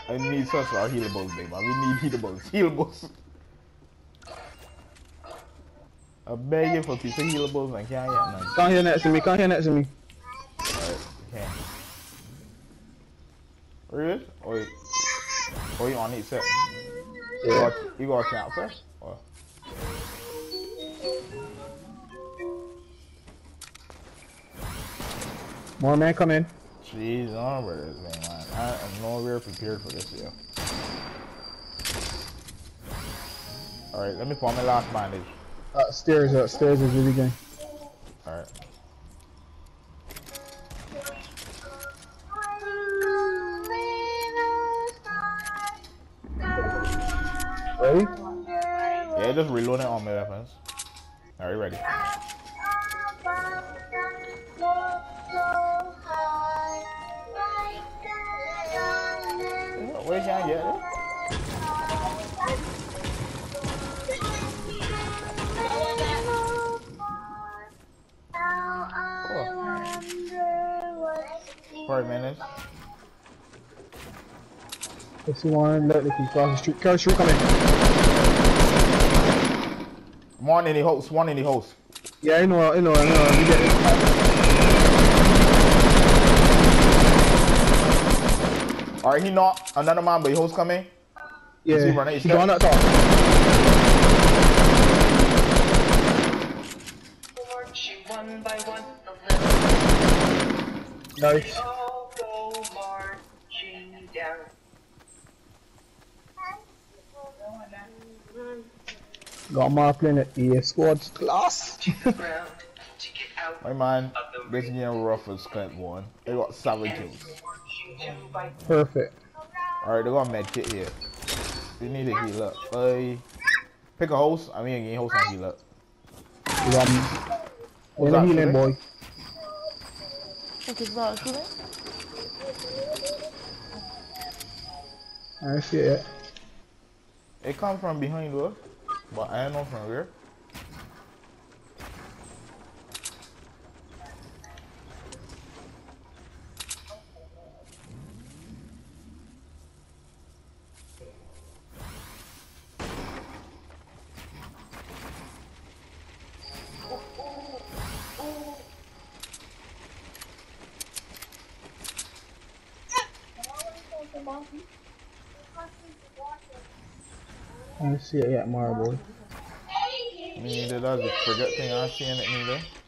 I need such our healables, baby. We need healables. Healables. I beg you for a piece of healables and can't get none. Come here next to me. Come here next to me. Alright, okay. Really? Or you want to eat set? Yeah. You got a count first? Or? More man, come in. Jeez, I don't know where this thing, man. I am nowhere prepared for this, yo. Alright, let me put on my last bandage. Upstairs is really good. Alright. Ready? Yeah, just reloading all my weapons. Alright, ready. Where can I get it? Oh. 4 minutes. If you want, look, if you cross the street. Cross the street, come in. One in the house, one in the house. Yeah, I know, you get it. Alright, he not another man, but the host coming. Yeah, he's going up top. Nice. Got Mark playing at EA squad class. My man, this game rough as Clint one. They got 7 kills. Perfect. Alright, they got a med kit here. You need to heal up. Pick a host. I mean, again, host and heal up. What's that healing, boy? What is that shooting? I see it. It comes from behind though, but I don't know from where. I see it yet, Marble. Me neither. That's the forget thing I see in it neither.